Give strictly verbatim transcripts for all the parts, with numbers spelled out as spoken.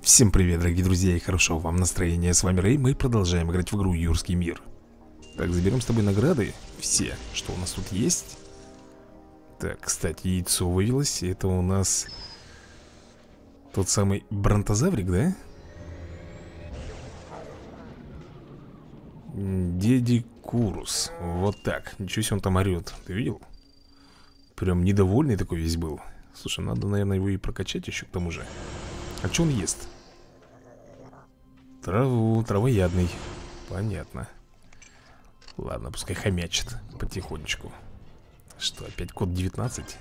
Всем привет, дорогие друзья, и хорошего вам настроения. С вами Рэй, мы продолжаем играть в игру Юрский мир. Так, заберем с тобой награды. Все, что у нас тут есть. Так, кстати, яйцо вывелось. Это у нас тот самый бронтозаврик, да? Дедикурус. Вот так, ничего себе он там орет. Ты видел? Прям недовольный такой весь был. Слушай, надо, наверное, его и прокачать еще к тому же. А что он ест? Траву, травоядный. Понятно. Ладно, пускай хомячит потихонечку. Что, опять код девятнадцать?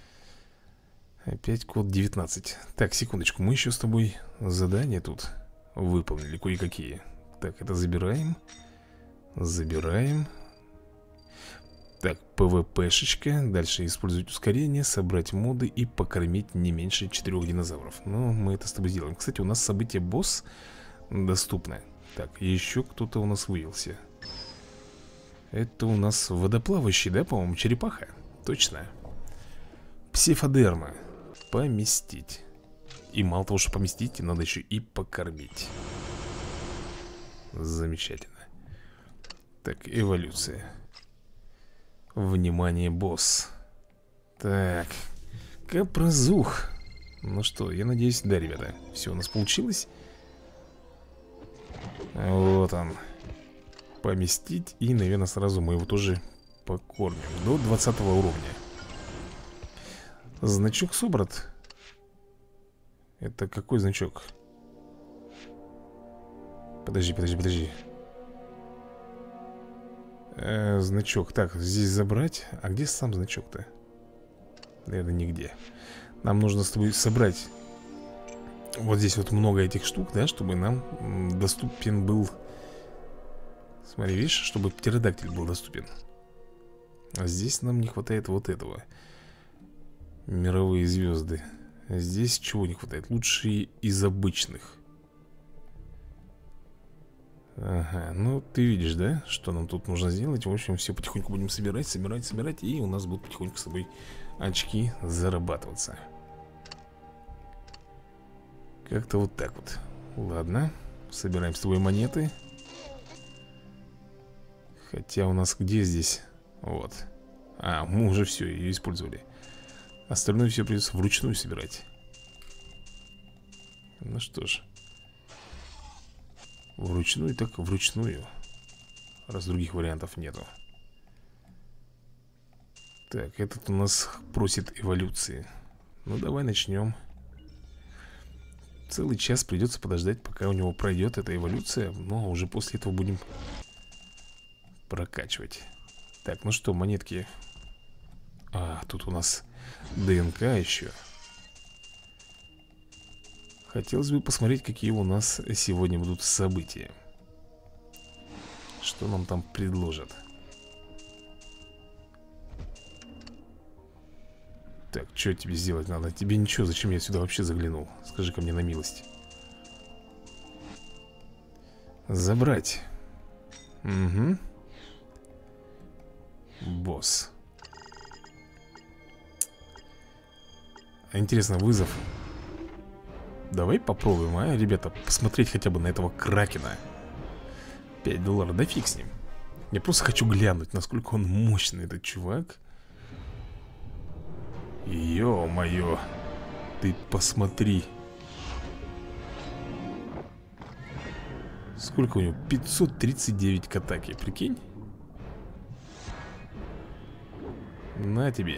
Опять код девятнадцать. Так, секундочку, мы еще с тобой задания тут выполнили кое-какие. Так, это забираем. Забираем. Так, ПВПшечка. Дальше использовать ускорение, собрать моды и покормить не меньше четырех динозавров. Но мы это с тобой сделаем. Кстати, у нас событие босс доступно. Так, еще кто-то у нас вывелся. Это у нас водоплавающий, да, по-моему, черепаха? Точно. Псифодерма. Поместить. И мало того, что поместить, надо еще и покормить. Замечательно. Так, эволюция. Внимание, босс. Так, капрозух. Ну что, я надеюсь, да, ребята, все у нас получилось. Вот он. Поместить. И, наверное, сразу мы его тоже покормим. До двадцатого уровня. Значок собран. Это какой значок? Подожди, подожди, подожди. Э, значок. Так, здесь забрать. А где сам значок-то? Наверное, нигде. Нам нужно с тобой собрать вот здесь вот много этих штук, да, чтобы нам доступен был. Смотри, видишь, чтобы птеродактиль был доступен. А здесь нам не хватает вот этого. Мировые звезды. А здесь чего не хватает? Лучшие из обычных. Ага, ну ты видишь, да, что нам тут нужно сделать. В общем, все потихоньку будем собирать, собирать, собирать. И у нас будут потихоньку с тобой очки зарабатываться. Как-то вот так вот. Ладно, собираем с тобой монеты. Хотя у нас где здесь? Вот. А, мы уже все, ее использовали. Остальное все придется вручную собирать. Ну что ж. Вручную, так вручную. Раз других вариантов нету. Так, этот у нас просит эволюции. Ну давай начнем. Целый час придется подождать, пока у него пройдет эта эволюция. Но уже после этого будем прокачивать. Так, ну что, монетки. А, тут у нас ДНК еще. Хотелось бы посмотреть, какие у нас сегодня будут события. Что нам там предложат. Так, что тебе сделать надо? Тебе ничего, зачем я сюда вообще заглянул? Скажи-ка мне на милость. Забрать. Угу. Босс. Интересно, вызов. Давай попробуем, а, ребята, посмотреть хотя бы на этого кракена. пять долларов, да фиг с ним. Я просто хочу глянуть, насколько он мощный, этот чувак. Ё-моё. Ты посмотри. Сколько у него? пятьсот тридцать девять к атаке, прикинь. На тебе.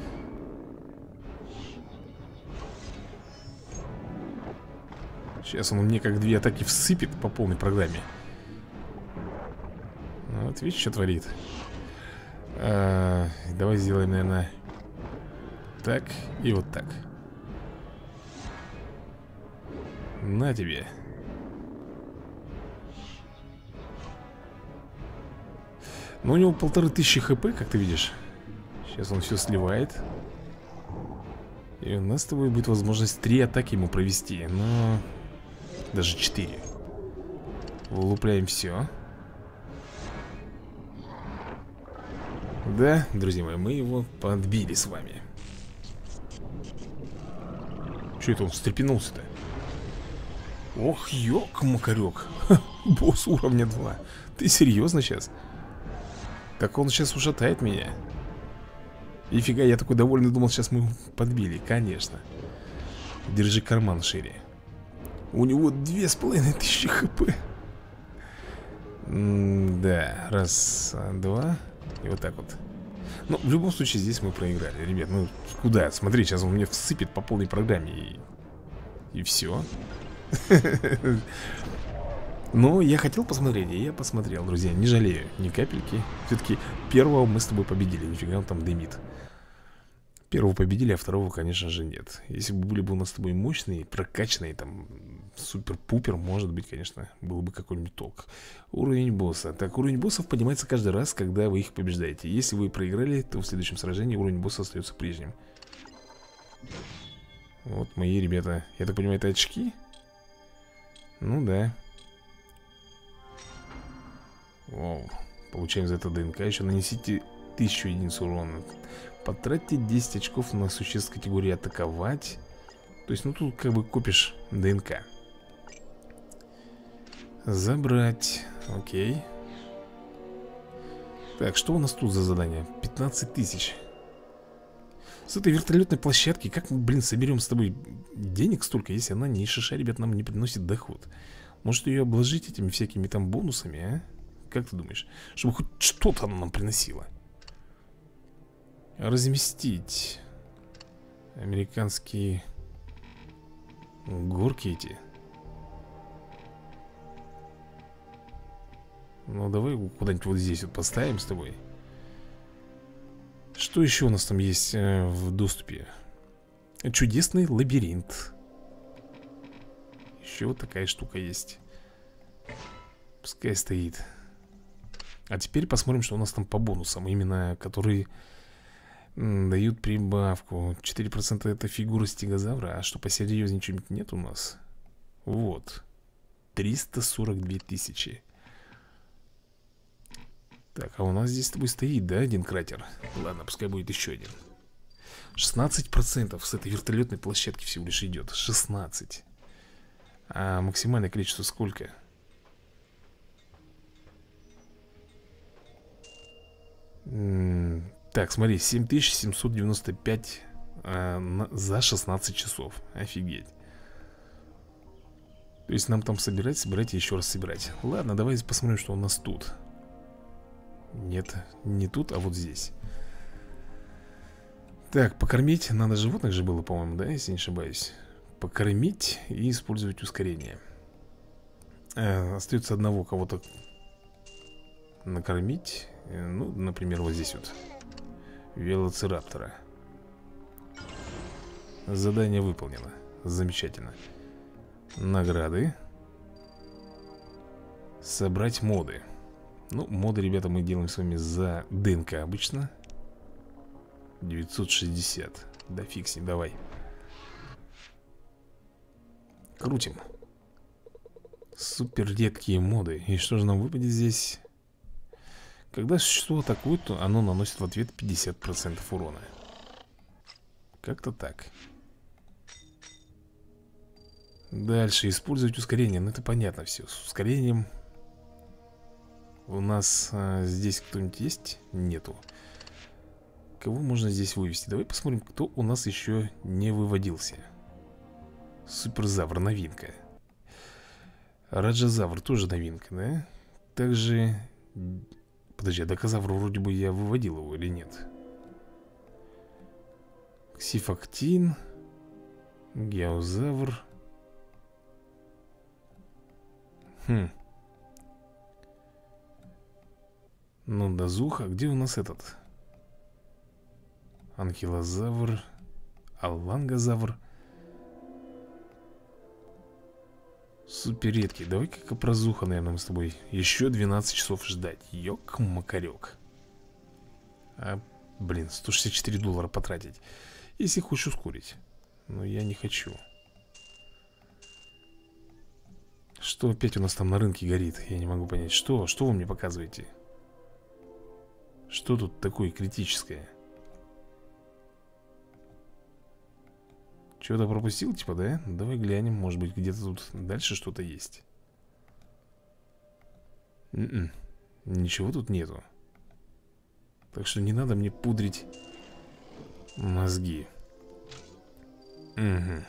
Сейчас он мне как две атаки всыпет по полной программе. Вот видишь, что творит. а, Давай сделаем, наверное, так и вот так. На тебе. Ну, у него полторы тысячи хп, как ты видишь. Сейчас он все сливает. И у нас с тобой будет возможность три атаки ему провести. Но... даже четыре. Вылупляем все. Да, друзья мои, мы его подбили с вами. Что это он встрепенулся-то? Ох, ёк-макарёк. Босс уровня два. Ты серьезно сейчас? Так он сейчас ушатает меня. И фига, я такой довольный, думал, сейчас мы его подбили. Конечно. Держи карман шире. У него две с половиной тысячи хп. М-да, раз, два. И вот так вот. Ну, в любом случае, здесь мы проиграли. Ребят, ну куда? Смотри, сейчас он мне всыпет по полной программе. И, и все. Но я хотел посмотреть, и я посмотрел, друзья. Не жалею ни капельки. Все-таки первого мы с тобой победили. Нифига он там дымит. Первого победили, а второго, конечно же, нет. Если бы были бы у нас с тобой мощные, прокачанные, там, супер-пупер, может быть, конечно, был бы какой-нибудь толк. Уровень босса. Так, уровень боссов поднимается каждый раз, когда вы их побеждаете. Если вы проиграли, то в следующем сражении уровень босса остается прежним. Вот мои ребята. Я так понимаю, это очки? Ну да. Воу. Получаем за это ДНК. Еще нанесите тысячу единиц урона. Потратьте десять очков на существ категории атаковать. То есть, ну тут как бы копишь ДНК. Забрать. Окей. Так, что у нас тут за задание? пятнадцать тысяч. С этой вертолетной площадки как мы, блин, соберем с тобой денег столько, если она ни шиша, ребят, нам не приносит доход? Может ее обложить этими всякими там бонусами, а? Как ты думаешь? Чтобы хоть что-то она нам приносила. Разместить американские горки эти. Ну давай куда-нибудь вот здесь вот поставим с тобой. Что еще у нас там есть э, в доступе? Чудесный лабиринт. Еще вот такая штука есть. Пускай стоит. А теперь посмотрим, что у нас там по бонусам. Именно которые дают прибавку. четыре процента это фигура стегозавра. А что посерьезнее что-нибудь нет у нас? Вот. триста сорок две тысячи. Так, а у нас здесь с тобой стоит, да, один кратер? Ладно, пускай будет еще один. шестнадцать процентов с этой вертолетной площадки всего лишь идет. шестнадцать. А максимальное количество сколько? М-м, так, смотри, семь тысяч семьсот девяносто пять а, на, за шестнадцать часов. Офигеть. То есть нам там собирать, собирать и еще раз собирать. Ладно, давай посмотрим, что у нас тут. Нет, не тут, а вот здесь. Так, покормить. Надо животных же было, по-моему, да, если не ошибаюсь. Покормить и использовать ускорение. э, Остается одного кого-то накормить. Ну, например, вот здесь вот велоцираптора. Задание выполнено. Замечательно. Награды. Собрать моды. Ну, моды, ребята, мы делаем с вами за ДНК обычно. девятьсот шестьдесят. Да фиг с ним, давай. Крутим. Супер редкие моды. И что же нам выпадет здесь? Когда существо атакует, то оно наносит в ответ пятьдесят процентов урона. Как-то так. Дальше использовать ускорение. Ну это понятно все. С ускорением у нас а, здесь кто-нибудь есть? Нету. Кого можно здесь вывести? Давай посмотрим, кто у нас еще не выводился. Суперзавр, новинка. Раджазавр тоже новинка, да? Также... Подожди, а Дакозавр вроде бы я выводил его или нет? Ксифактин. Геозавр. Хм. Ну, Дазуха. Где у нас этот? Анхилозавр. Аллангозавр. Супер редкий. Давай-ка Капрозуха, наверное, мы с тобой еще двенадцать часов ждать. Ёк-макарёк. А, блин, сто шестьдесят четыре доллара потратить. Если хочешь ускорить. Но я не хочу. Что опять у нас там на рынке горит? Я не могу понять. Что? Что вы мне показываете? Что тут такое критическое? Что-то пропустил, типа, да? Давай глянем, может быть, где-то тут дальше что-то есть. Н-н. Ничего тут нету. Так что не надо мне пудрить мозги. Угу.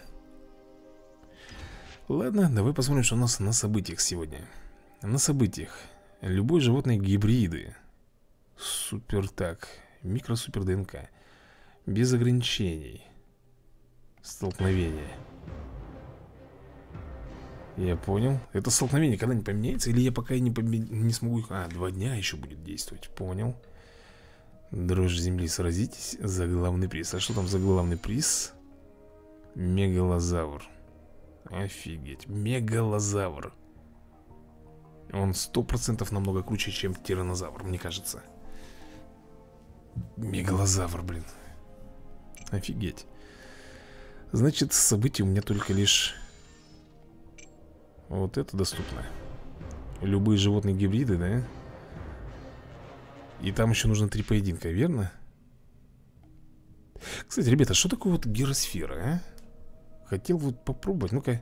Ладно, давай посмотрим, что у нас на событиях сегодня. На событиях. Любой животный гибриды. Супер так. Микро-супер ДНК. Без ограничений. Столкновение. Я понял. Это столкновение когда не поменяется? Или я пока не, поме... не смогу... А, два дня еще будет действовать. Понял. Дрожь земли, сразитесь за главный приз. А что там за главный приз? Мегалозавр. Офигеть. Мегалозавр. Он сто процентов намного круче, чем тираннозавр, мне кажется. Мегалозавр, блин. Офигеть. Значит, событий у меня только лишь вот это доступно. Любые животные гибриды, да? И там еще нужно три поединка, верно? Кстати, ребята, что такое вот гиросфера, а? Хотел вот попробовать, ну-ка.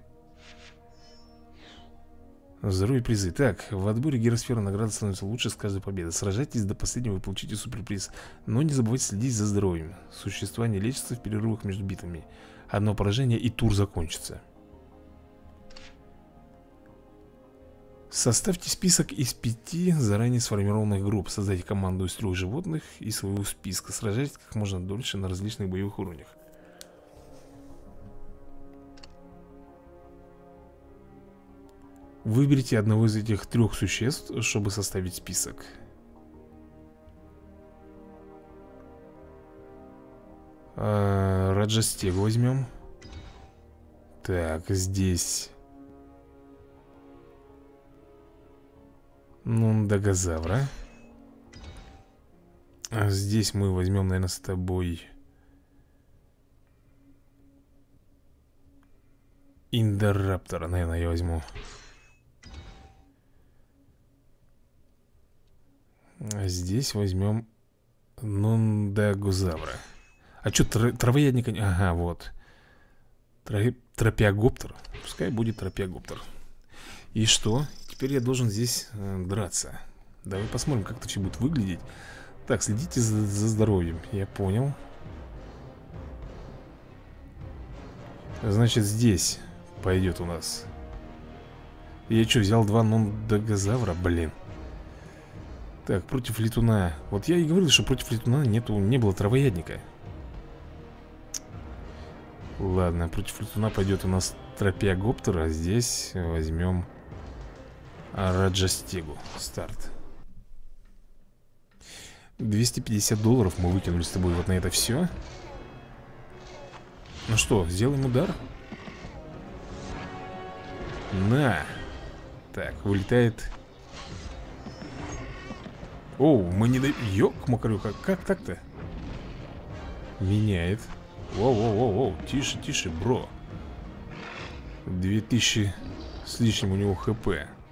Здоровье призы. Так, в отборе гиросфера награда становится лучше с каждой победы. Сражайтесь до последнего, вы получите суперприз. Но не забывайте следить за здоровьем. Существа не лечатся в перерывах между битвами. Одно поражение и тур закончится. Составьте список из пяти заранее сформированных групп. Создайте команду из трех животных и своего списка. Сражайтесь как можно дольше на различных боевых уровнях. Выберите одного из этих трех существ, чтобы составить список. а, Раджастегу возьмем. Так, здесь Нундагозавра. А здесь мы возьмем, наверное, с тобой Индораптора, наверное, я возьму. А здесь возьмем Нундагозавра. А что, тр травоядника? Ага, вот. Тро тропиогоптер. Пускай будет тропиогоптер. И что? Теперь я должен здесь э, драться. Давай посмотрим, как это все будет выглядеть. Так, следите за, за здоровьем. Я понял. Значит, здесь пойдет у нас. Я что, взял два Нундагозавра? Блин. Так, против летуна. Вот я и говорил, что против летуна нету, не было травоядника. Ладно, против летуна пойдет у нас тропиогоптер. А здесь возьмем Раджастегу. Старт. двести пятьдесят долларов мы выкинули с тобой вот на это все. Ну что, сделаем удар? На. Так, вылетает. Оу, мы не до... Ёк-макарюка, как так-то? Меняет. Воу-воу-воу-воу, тише, тише, бро. Две тысячи с лишним у него хп.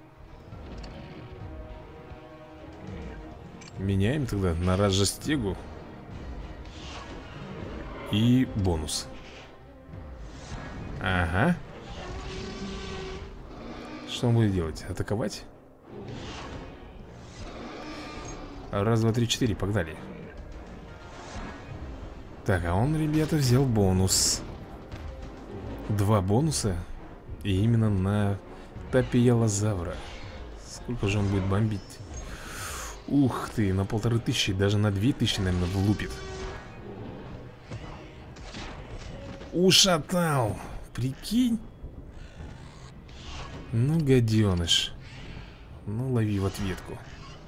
Меняем тогда на Раджастегу. И бонус. Ага. Что он будет делать? Атаковать? Раз, два, три, четыре, погнали. Так, а он, ребята, взял бонус. Два бонуса. И именно на Топиялозавра. Сколько же он будет бомбить? Ух ты, на полторы тысячи, даже на две тысячи, наверное, влупит. Ушатал. Прикинь. Ну, гаденыш. Ну, лови в ответку.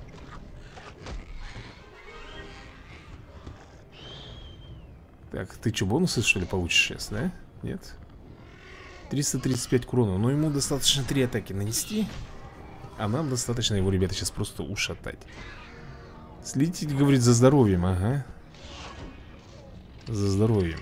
Так, ты что, бонусы, что ли, получишь сейчас, да? Нет? триста тридцать пять к урону. Но ему достаточно три атаки нанести. А нам достаточно его, ребята, сейчас просто ушатать. Следите, говорит, за здоровьем, ага. За здоровьем.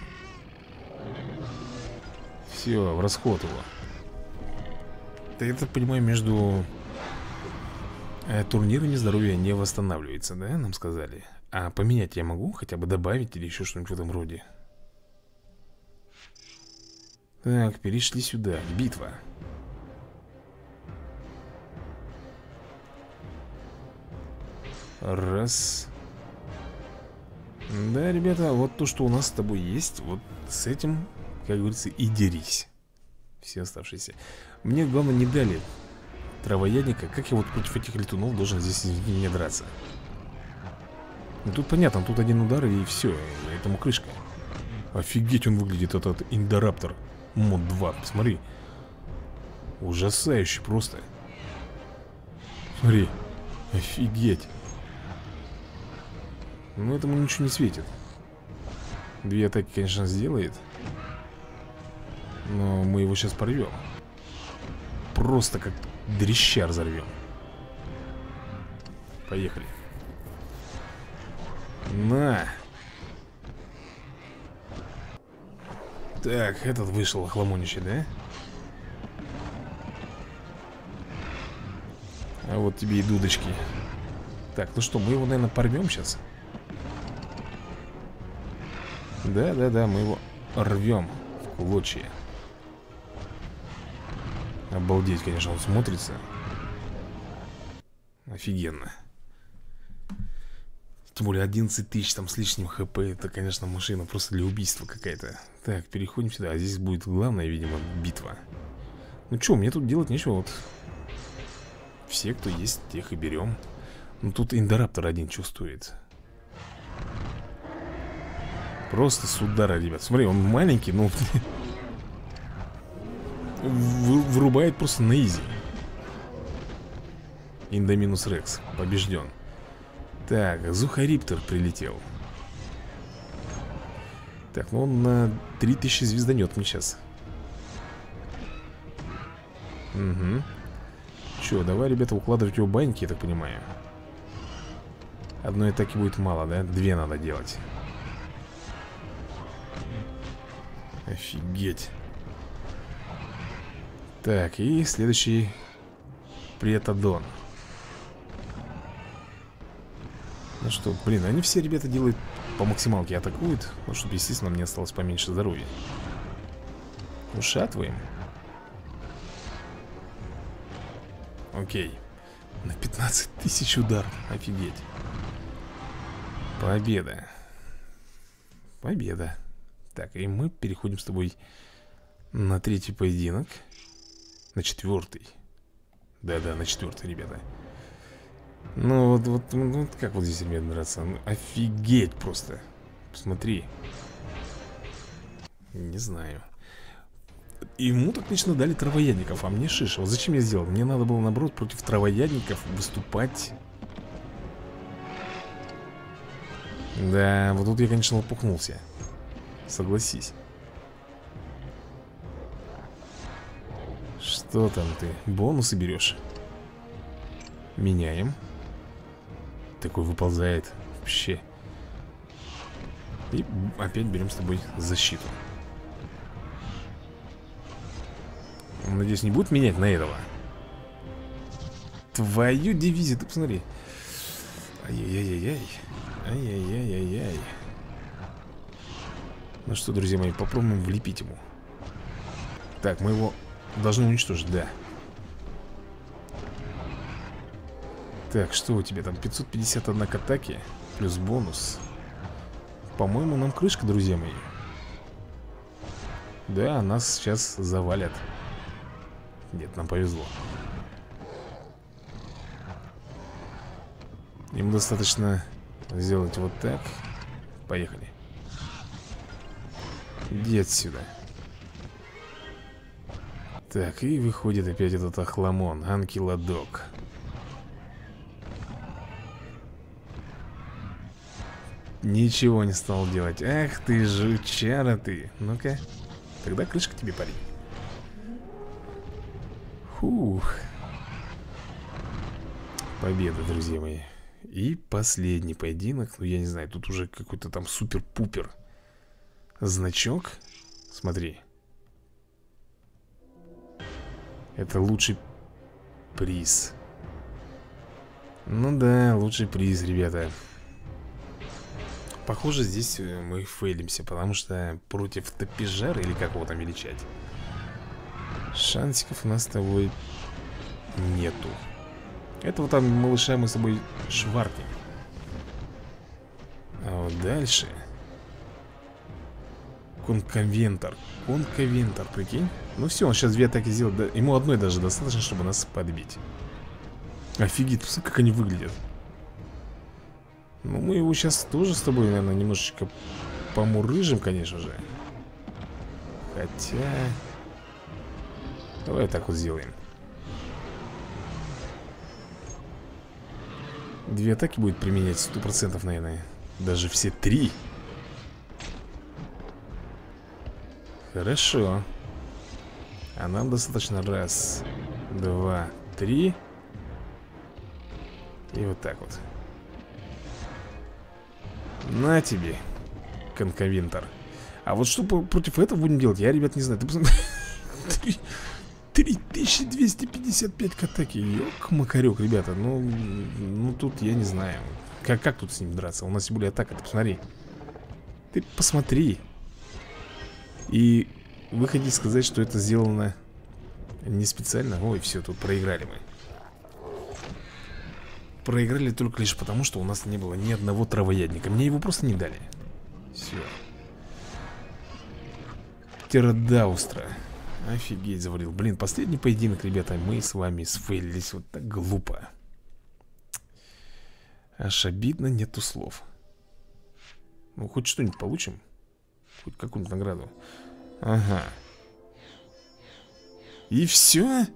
Все, в расход его. Ты это, понимаю, между э, турнирами здоровье не восстанавливается, да, нам сказали? А поменять я могу? Хотя бы добавить или еще что-нибудь в этом роде? Так, перешли сюда. Битва. Раз. Да, ребята, вот то, что у нас с тобой есть, вот с этим, как говорится, и дерись. Все оставшиеся. Мне, главное, не дали травоядника. Как я вот против этих летунов должен здесь не драться? Ну, тут понятно, тут один удар и все, этому крышка. Офигеть он выглядит, этот Индораптор мод два, посмотри. Ужасающий просто. Смотри, офигеть. Ну, этому ничего не светит. Две атаки, конечно, сделает. Но мы его сейчас порвем. Просто как дрища разорвем. Поехали. На. Так, этот вышел охламонищий, да? А вот тебе и дудочки. Так, ну что, мы его, наверное, порвем сейчас. Да-да-да, мы его рвем в клочья. Обалдеть, конечно, он смотрится. Офигенно. Тем более одиннадцать тысяч там с лишним хп. Это, конечно, машина просто для убийства какая-то. Так, переходим сюда. А здесь будет главная, видимо, битва. Ну что, мне тут делать нечего. Вот все, кто есть, тех и берем. Ну тут Индораптор один чувствует. Просто с удара, ребят. Смотри, он маленький, но вырубает просто на изи. Индоминус Рекс побежден. Так, Зухариптор прилетел. Так, ну он на три тысячи звезданет мне сейчас. Угу. Че, давай, ребята, укладывать его баньки, я так понимаю. Одной атаки будет мало, да? Две надо делать. Офигеть. Так, и следующий Претодон. Ну что, блин, они все, ребята, делают по максималке, атакуют. Ну, чтобы, естественно, мне осталось поменьше здоровья. Ушатываем. Окей. На пятнадцать тысяч удар. Офигеть. Победа. Победа. Так, и мы переходим с тобой на третий поединок. На четвертый. Да-да, на четвертый, ребята. Ну, вот, вот, вот как вот здесь, ребята, драться? Ну, офигеть просто. Посмотри. Не знаю. Ему так лично дали травоядников, а мне шиш. Вот зачем я сделал? Мне надо было, наоборот, против травоядников выступать. Да, вот тут я, конечно, лопухнулся. Согласись. Что там ты? Бонусы берешь? Меняем. Такой выползает. Вообще. И опять берем с тобой защиту. Надеюсь, не будет менять на этого. Твою дивизию, ты посмотри. Ай-яй-яй-яй. Ай-яй-яй-яй-яй. Ну что, друзья мои, попробуем влепить ему. Так, мы его должны уничтожить, да. Так, что у тебя там? пятьсот пятьдесят одна к атаке. Плюс бонус. По-моему, нам крышка, друзья мои. Да, нас сейчас завалят. Нет, нам повезло. Им достаточно сделать вот так. Поехали. Иди отсюда. Так, и выходит опять этот охламон, Анкиладок. Ничего не стал делать. Ах ты, жучара ты. Ну-ка. Тогда крышка тебе, парень. Фух. Победа, друзья мои. И последний поединок. Ну, я не знаю, тут уже какой-то там супер-пупер значок. Смотри. Это лучший приз. Ну да, лучший приз, ребята. Похоже, здесь мы фейлимся, потому что против Топижара, или как его там величать, Шансиков у нас с тобой нету. Этого там малыша мы с тобой шваркнем. А вот дальше Конковентор. Конковентор, прикинь. Ну все, он сейчас две атаки сделал. Да, ему одной даже достаточно, чтобы нас подбить. Офигеть, посмотри, как они выглядят. Ну мы его сейчас тоже с тобой, наверное, немножечко помурыжим, конечно же. Хотя... Давай так вот сделаем. Две атаки будет применять сто процентов, наверное. Даже все три. Хорошо. А нам достаточно раз, два, три. И вот так вот. На тебе, конковентор. А вот что против этого будем делать, я, ребят, не знаю. Ты посмотри. три тысячи двести пятьдесят пять к атаке. Ёк-макарёк, ребята. Ну, ну тут я не знаю. Как, как тут с ним драться? У нас тем более атака, ты посмотри. Ты посмотри. И вы хотите сказать, что это сделано не специально? Ой, все, тут проиграли мы. Проиграли только лишь потому, что у нас не было ни одного травоядника. Мне его просто не дали. Все. Птеродаустра. Офигеть, завалил. Блин, последний поединок, ребята. Мы с вами сфейлились вот так глупо. Аж обидно, нету слов. Ну, хоть что-нибудь получим. Хоть какую-нибудь награду. Ага. И все?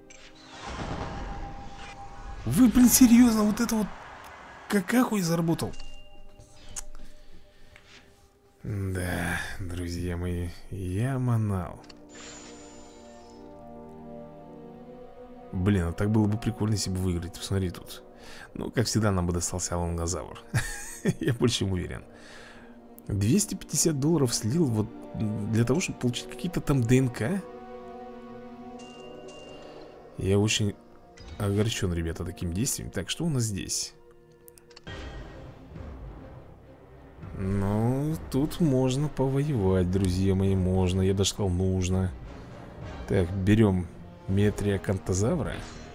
Вы, блин, серьезно, вот это вот какахуй заработал? Да, друзья мои, я манал. Блин, а так было бы прикольно, если бы выиграть. Посмотри тут. Ну, как всегда, нам бы достался алангозавр. Я больше чем уверен. двести пятьдесят долларов слил вот для того, чтобы получить какие-то там ДНК. Я очень огорчен, ребята, таким действием. Так, что у нас здесь? Ну, тут можно повоевать, друзья мои, можно. Я даже сказал, нужно. Так, берем метриакантозавра.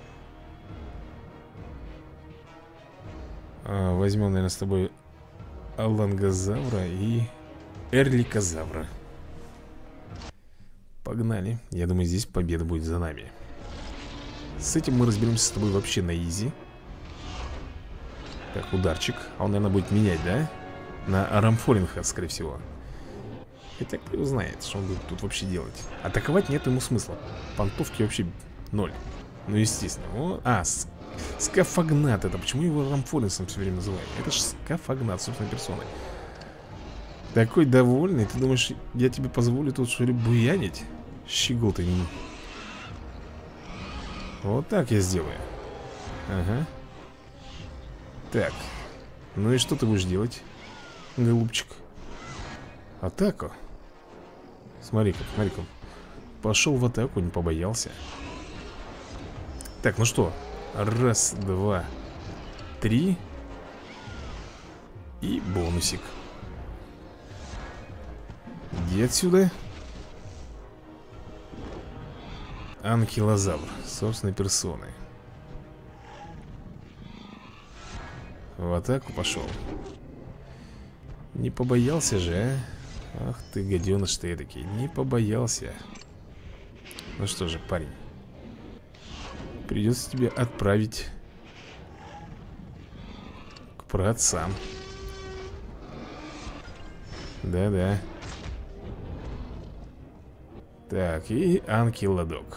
а, Возьмем, наверное, с тобой алангозавра и эрликозавра. Погнали. Я думаю, здесь победа будет за нами. С этим мы разберемся с тобой вообще на изи. Так, ударчик. А он, наверное, будет менять, да? На Арамфоринха, скорее всего. Хотя кто его знает, что он будет тут вообще делать. Атаковать нет ему смысла. Понтовки вообще ноль. Ну, естественно. О, а, с... Скафагнат это. Почему его Арамфоринсом все время называют? Это же Скафагнат, собственной персоной. Такой довольный. Ты думаешь, я тебе позволю тут что ли буянить? Щегол ты. Вот так я сделаю. Ага. Так. Ну и что ты будешь делать, голубчик? Атаку. Смотри-ка, смотри-ка. Пошел в атаку, не побоялся. Так, ну что? Раз, два, три. И бонусик. Иди отсюда. Анкилозавр, собственной персоной. В атаку пошел. Не побоялся же, а? Ах ты, гаденыш ты эдакий. Не побоялся. Ну что же, парень, придется тебе отправить к праотцам. Да-да. Так, и Анкилодок.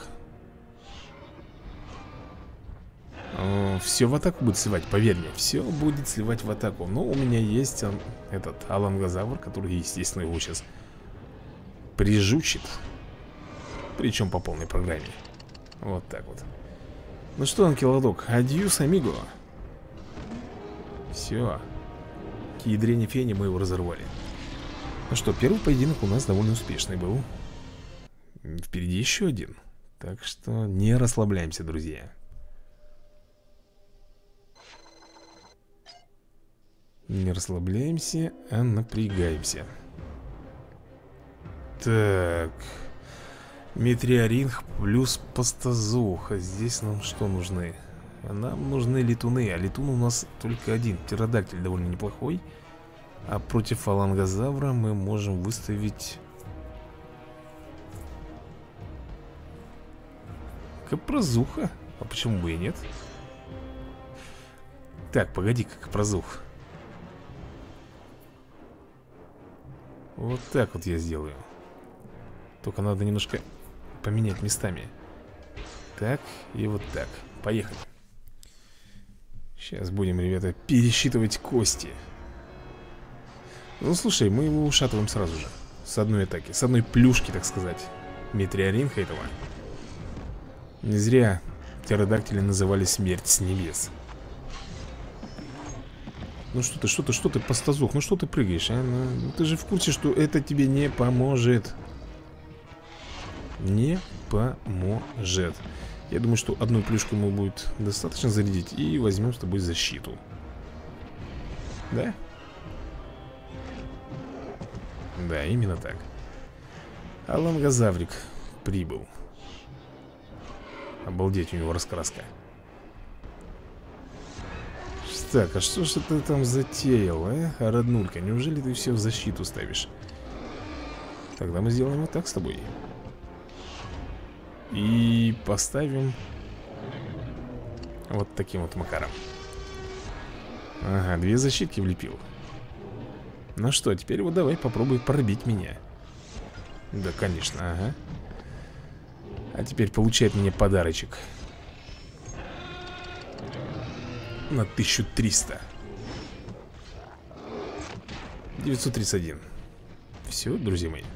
Все в атаку будет сливать, поверь мне. Все будет сливать в атаку. Но у меня есть он, этот алангозавр, который, естественно, его сейчас прижучит. Причем по полной программе. Вот так вот. Ну что, Анкилодок, адьюс, амиго. Все. К ядрене фени мы его разорвали. Ну что, первый поединок у нас довольно успешный был. Впереди еще один. Так что не расслабляемся, друзья. Не расслабляемся, а напрягаемся. Так. Метеоринг плюс пастозух. А здесь нам что нужны? Нам нужны летуны. А летун у нас только один. Птеродактиль довольно неплохой. А против фалангозавра мы можем выставить капрозуха. А почему бы и нет? Так, погоди-ка, капрозух. Вот так вот я сделаю. Только надо немножко поменять местами. Так, и вот так. Поехали. Сейчас будем, ребята, пересчитывать кости. Ну, слушай, мы его ушатываем сразу же. С одной атаки, с одной плюшки, так сказать. Метеоринга этого. Не зря птеродактили называли смерть с небес. Ну что ты, что ты, что ты, пастозух, ну что ты прыгаешь, а? Ну, ты же в курсе, что это тебе не поможет. Не поможет. Я думаю, что одну плюшку ему будет достаточно зарядить. И возьмем с тобой защиту. Да? Да, именно так. Алангозаврик прибыл. Обалдеть, у него раскраска. Так, а что же ты там затеял, а? Роднулька, неужели ты все в защиту ставишь? Тогда мы сделаем вот так с тобой. И поставим вот таким вот макаром. Ага, две защитки влепил. Ну что, теперь вот давай попробуй пробить меня. Да, конечно, ага. А теперь получает мне подарочек на тысячу триста. девятьсот тридцать один. Все, друзья мои.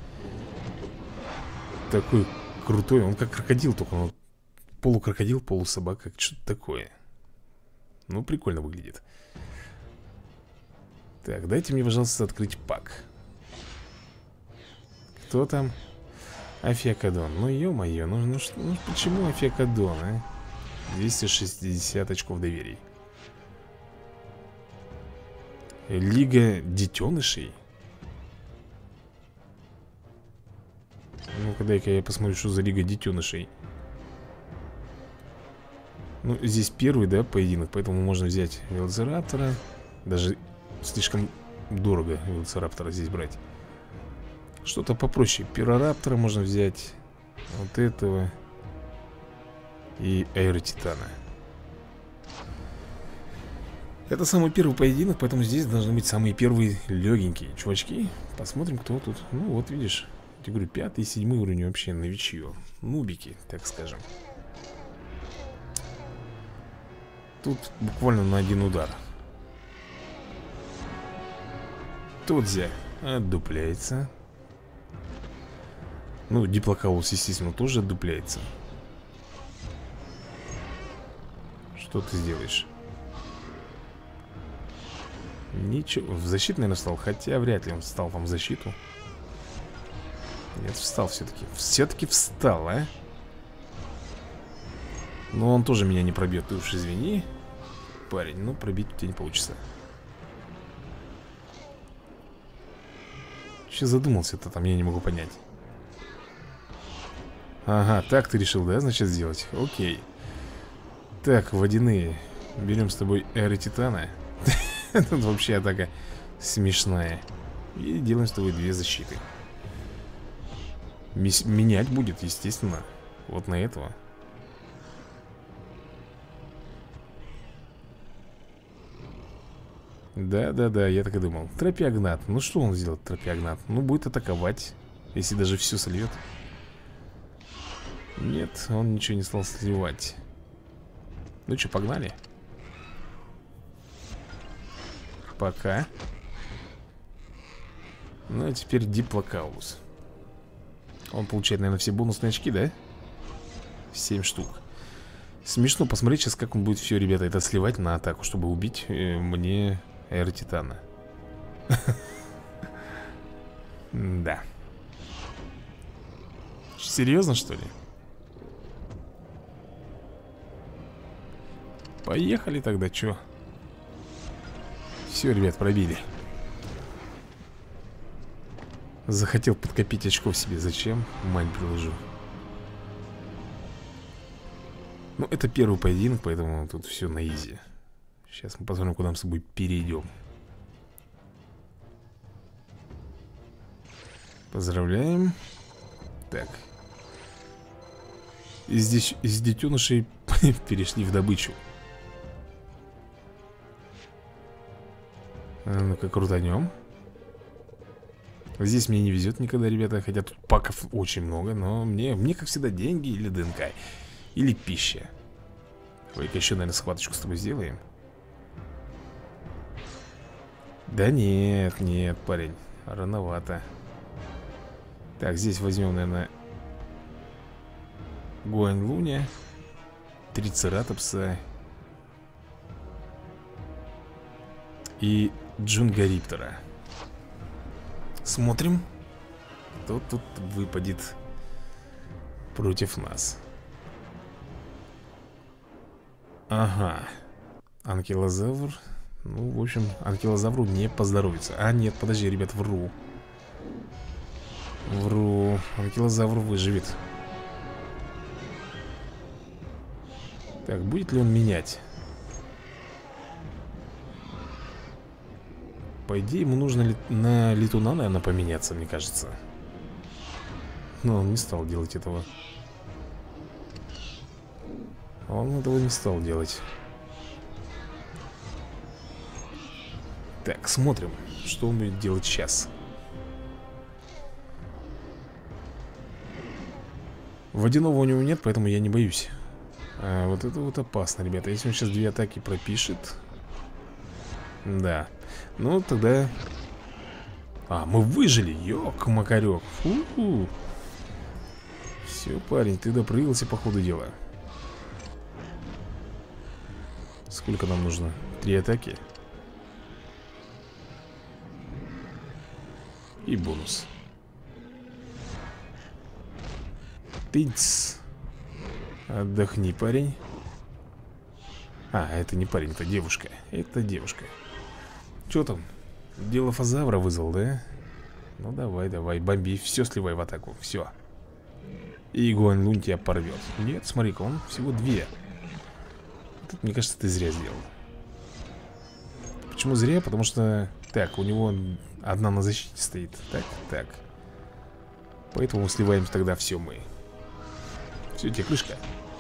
Такой крутой, он как крокодил, только он полукрокодил, полусобака, что-то такое. Ну, прикольно выглядит. Так, дайте мне, пожалуйста, открыть пак. Кто там? Афиакадон. Ну, ё-моё, ну, ну, что, ну почему Афиакадон, а? двести шестьдесят очков доверий. Лига детенышей? Ну-ка, дай-ка я посмотрю, что за лига детенышей. Ну, здесь первый, да, поединок, поэтому можно взять велоцираптора. Даже слишком дорого велоцираптора здесь брать. Что-то попроще. Пирораптора можно взять. Вот этого. И аэротитана. Это самый первый поединок, поэтому здесь должны быть самые первые легенькие чувачки. Посмотрим, кто тут. Ну, вот видишь. Я говорю, пятый и седьмой уровень вообще новичье. Нубики, так скажем. Тут буквально на один удар. Тодзя отдупляется. Ну, Диплокаус, естественно, тоже отдупляется. Что ты сделаешь? Ничего, в защиту, наверное, встал. Хотя вряд ли он встал там в защиту. Нет, встал все-таки. Все-таки встал, а? Но он тоже меня не пробьет, ты уж извини, парень, ну пробить у тебя не получится. Че задумался-то там, я не могу понять. Ага, так ты решил, да, значит, сделать? Окей. Так, водяные. Берем с тобой аэротитана. Тут вообще атака смешная. И делаем с тобой две защиты. Менять будет, естественно. Вот на этого. Да-да-да, я так и думал. Тропиогнат. Ну что он сделает, Тропиогнат? Ну будет атаковать, если даже все сольет. Нет, он ничего не стал сливать. Ну что, погнали? Пока. Ну а теперь Диплокаус. Он получает, наверное, все бонусные очки, да? семь штук. Смешно посмотреть сейчас, как он будет все, ребята, это сливать на атаку, чтобы убить э, мне аэротитана. Да. Серьезно, что ли? Поехали тогда, чё? Все, ребят, пробили. Захотел подкопить очков себе. Зачем? Мать приложу. Ну, это первый поединок, поэтому тут все на изи. Сейчас мы посмотрим, куда мы с тобой перейдем. Поздравляем. Так. Из, здесь, из детенышей перешли в добычу. А ну-ка, крутанем. Здесь мне не везет никогда, ребята. Хотя тут паков очень много. Но мне, мне как всегда, деньги или ДНК. Или пища. Давай-ка еще, наверное, схваточку с тобой сделаем. Да нет, нет, парень. Рановато. Так, здесь возьмем, наверное, Гуань-Луня, Трицератопса и Джунгариптора. Смотрим, кто тут выпадет против нас. Ага. Анкилозавр. Ну, в общем, анкилозавру не поздоровится. А, нет, подожди, ребят, вру. Вру. Анкилозавр выживет. Так, будет ли он менять? По идее, ему нужно ли на летуна, наверное, поменяться, мне кажется. Но он не стал делать этого. Он этого не стал делать. Так, смотрим, что он будет делать сейчас. Водяного у него нет, поэтому я не боюсь. А вот это вот опасно, ребята. Если он сейчас две атаки пропишет. Да. Ну, тогда... А, мы выжили, ёк-макарёк. Фу-ху. Все, парень, ты допрыгался по ходу дела. Сколько нам нужно? Три атаки. И бонус. Тыц. Отдохни, парень. А, это не парень, это девушка. Это девушка. Че там? Делофазавра вызвал, да? Ну давай, давай, бомби. Все сливай в атаку, все. И Гуань-Лунь тебя порвет. Нет, смотри-ка, он всего две. Тут, мне кажется, ты зря сделал. Почему зря? Потому что... Так, у него одна на защите стоит. Так, так. Поэтому сливаем тогда все мы. Все, тебе крышка.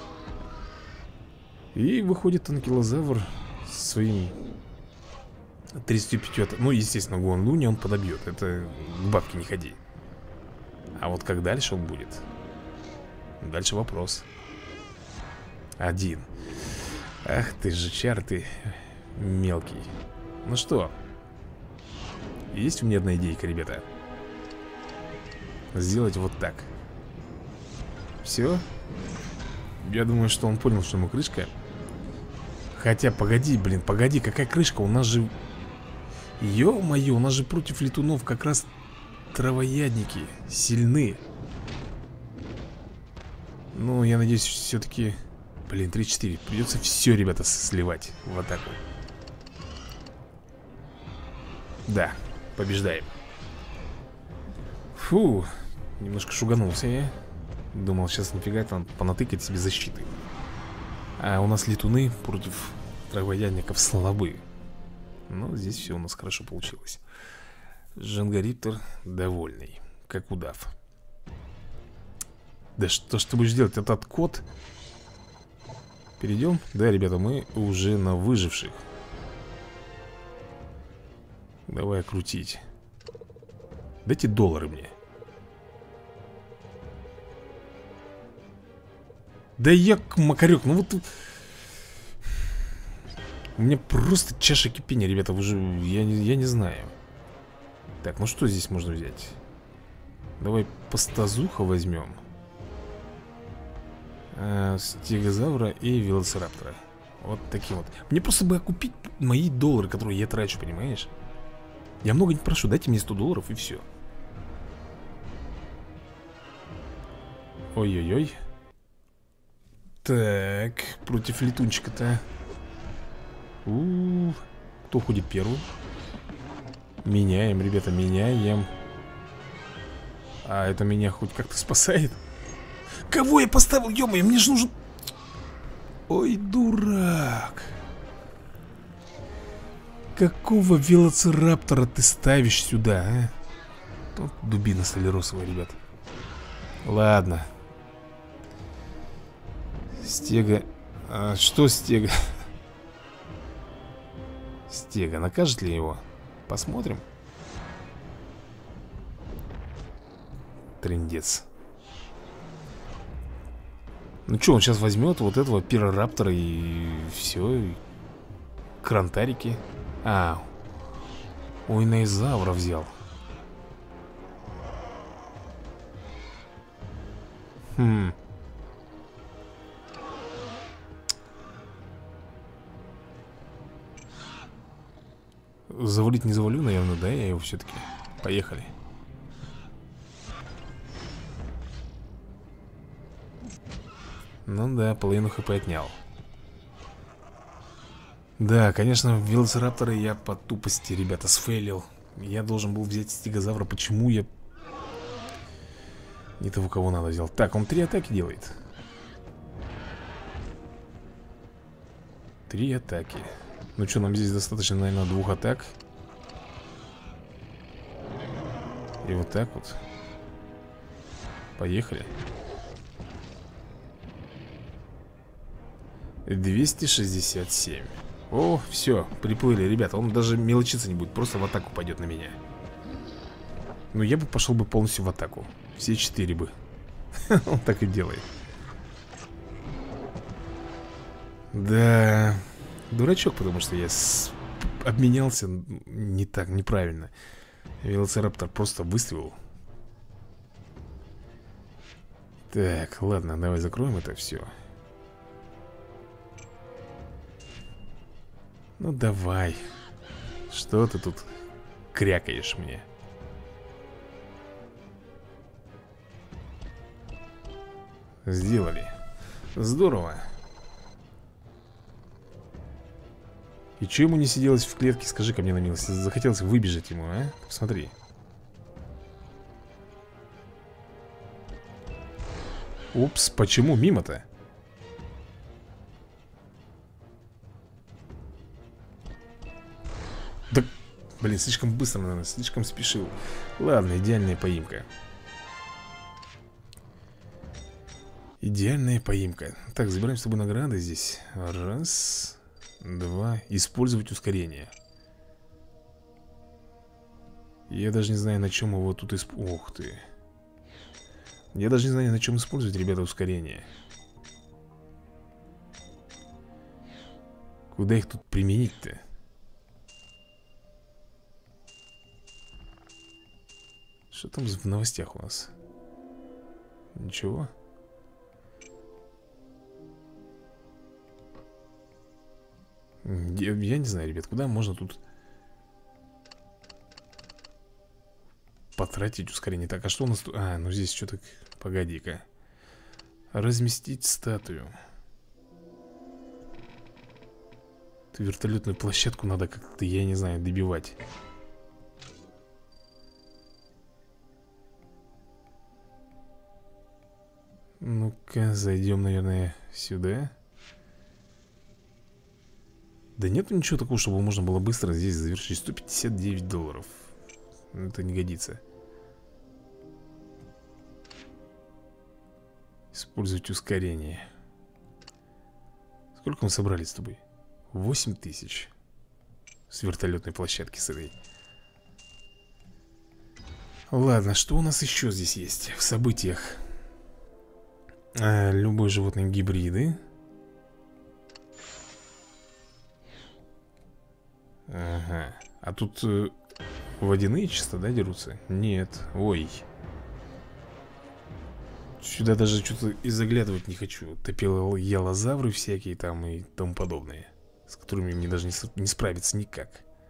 И выходит анкилозавр своим тридцатью пятью. Ну, естественно, Гуань-Луня он подобьет. Это к бабке не ходи. А вот как дальше он будет? Дальше вопрос. Один. Ах ты же, чар ты мелкий. Ну что? Есть у меня одна идейка, ребята. Сделать вот так. Все. Я думаю, что он понял, что ему крышка. Хотя, погоди, блин, погоди, какая крышка? У нас же... Ё-моё, у нас же против летунов как раз травоядники сильны. Ну, я надеюсь, все-таки... Блин, три-четыре. Придется все, ребята, сливать в атаку. Да, побеждаем. Фу, немножко шуганулся я. Думал, сейчас нифига там понатыкать себе защиты. А у нас летуны против травоядников слабы. Но здесь все у нас хорошо получилось. Джунгариптор довольный, как удав. Да что ж ты будешь делать? Этот кот. Перейдем? Да, ребята, мы уже на выживших. Давай крутить. Дайте доллары мне. Да я, макарек, ну вот... У меня просто чаша кипения, ребята, уже... Я не, я не знаю. Так, ну что здесь можно взять? Давай пастазуха возьмем. а, Стегозавра и велоцираптора. Вот таким вот. Мне просто бы окупить мои доллары, которые я трачу, понимаешь? Я много не прошу, дайте мне сто долларов и все. Ой-ой-ой. Так, против летунчика-то. У-у-у. Кто ходит первым? Меняем, ребята, меняем. А это меня хоть как-то спасает? Кого я поставил? Ё-моё, мне же нужен... Ой, дурак. Какого велоцираптора ты ставишь сюда, а? Вот дубина соляросовая, ребят. Ладно. Стега. А, что Стега? Стега, накажет ли его? Посмотрим. Трындец. Ну что, он сейчас возьмет вот этого пирораптора и все. И... Крантарики. А, ой, Найзавра взял. Хм. Завалить не завалю, наверное, да, я его все-таки. Поехали. Ну да, половину хп отнял. Да, конечно, велоцирапторы я по тупости, ребята, сфейлил. Я должен был взять стегозавра. Почему я не того, кого надо взял? Так, он три атаки делает. Три атаки. Ну что, нам здесь достаточно, наверное, двух атак. И вот так вот. Поехали. двести шестьдесят семь. О, все, приплыли, ребята. Он даже мелочиться не будет, просто в атаку пойдет на меня. Ну, я бы пошел бы полностью в атаку. Все четыре бы. Он так и делает. Да, дурачок, потому что я с... обменялся не так, неправильно. Велоцираптор просто выставил. Так, ладно, давай закроем это все. Ну давай. Что ты тут крякаешь мне? Сделали. Здорово. И че ему не сиделось в клетке, скажи-ка мне на милость. Захотелось выбежать ему, а? Посмотри. Упс, почему мимо-то? Да, блин, слишком быстро, наверное, слишком спешил. Ладно, идеальная поимка. Идеальная поимка. Так, забираем с тобой награды здесь. Раз, два. Использовать ускорение. Я даже не знаю, на чем его тут использовать. Ух ты. Я даже не знаю, на чем использовать, ребята, ускорение. Куда их тут применить-то? Что там в новостях у нас? Ничего. Я, я не знаю, ребят, куда можно тут потратить ускорение. Так, а что у нас тут? А, ну здесь что-то... Погоди-ка. Разместить статую. Эту вертолетную площадку надо как-то, я не знаю, добивать. Ну-ка, зайдем, наверное, сюда. Да нету ничего такого, чтобы можно было быстро здесь завершить. Сто пятьдесят девять долларов. Это не годится. Использовать ускорение. Сколько мы собрали с тобой? восемь тысяч. С вертолетной площадки с этой. Ладно, что у нас еще здесь есть в событиях? А, любой животный гибриды. Ага. А тут э, водяные чисто, да, дерутся? Нет. Ой. Сюда даже что-то и заглядывать не хочу. Топилоялозавры всякие там и тому подобное, с которыми мне даже не, не справиться никак.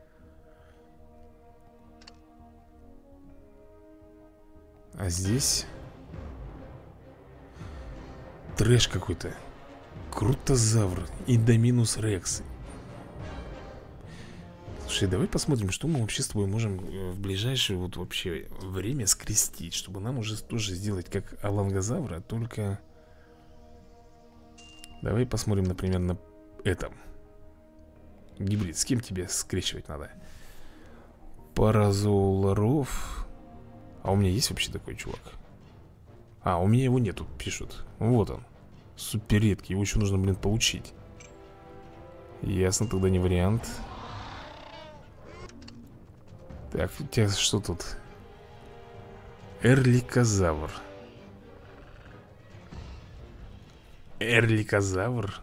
А здесь трэш какой-то. Крутозавр, Индоминус рекс. Слушай, давай посмотрим, что мы вообще с тобой можем в ближайшее вот вообще время скрестить, чтобы нам уже тоже сделать как алангозавра, только Давай посмотрим, например, на этом. Гибрид, с кем тебе скрещивать надо? Паразоларов. А у меня есть вообще такой чувак? А, у меня его нету, пишут. Вот он. Супер редкий, его еще нужно, блин, получить. Ясно, тогда не вариант. Так, у тебя что тут? Эрликозавр. Эрликозавр?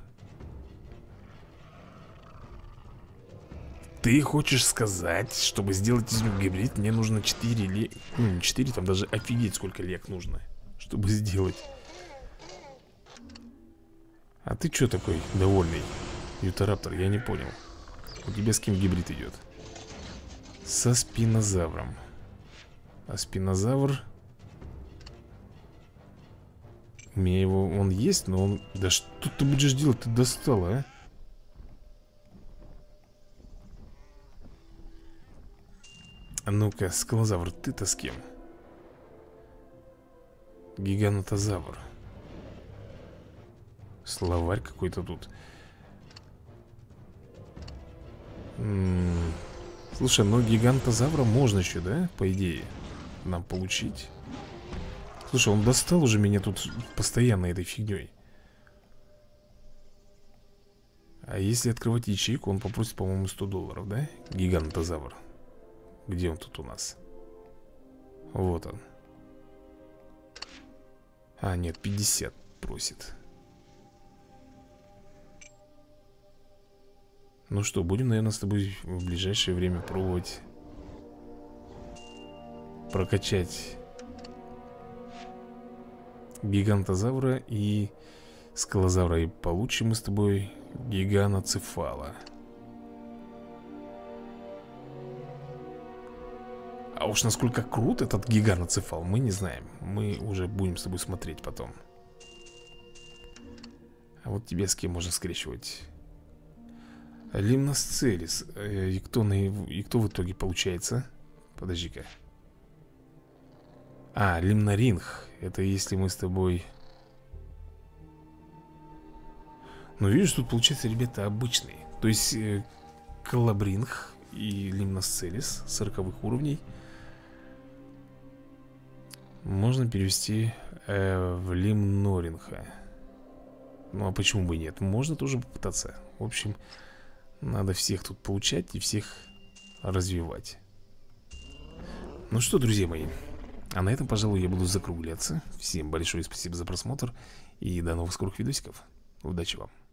Ты хочешь сказать, чтобы сделать из него гибрид, мне нужно четыре лек... Ну, не четыре, там даже офигеть сколько лек нужно, чтобы сделать. А ты что такой довольный, Ютараптор, я не понял. У тебя с кем гибрид идет? Со спинозавром. А спинозавр... У меня его... Он есть, но он... Да что ты будешь делать? Ты достала, а? А ну-ка, скалозавр, ты-то с кем? Гигантозавр. Словарь какой-то тут. М-м. Слушай, ну гигантозавра можно еще, да? По идее нам получить. Слушай, он достал уже меня тут постоянно этой фигней. А если открывать ячейку, он попросит, по-моему, сто долларов, да? Гигантозавр. Где он тут у нас? Вот он. А, нет, пятьдесят просит. Ну что, будем, наверное, с тобой в ближайшее время пробовать прокачать гигантозавра и скалозавра. И получим мы с тобой гиганоцефала. А уж насколько крут этот гиганоцефал, мы не знаем. Мы уже будем с тобой смотреть потом. А вот тебе с кем можно скрещивать? Лимносцелис. И кто, на его... И кто в итоге получается? Подожди-ка. А, лимноринг. Это если мы с тобой... Ну, видишь, тут получается, ребята, обычные. То есть э, коллабринг и лимносцелис сороковых уровней можно перевести э, в лимноринга. Ну, а почему бы и нет? Можно тоже попытаться. В общем, надо всех тут получать и всех развивать. Ну что, друзья мои, а на этом, пожалуй, я буду закругляться. Всем большое спасибо за просмотр и до новых скорых видосиков. Удачи вам!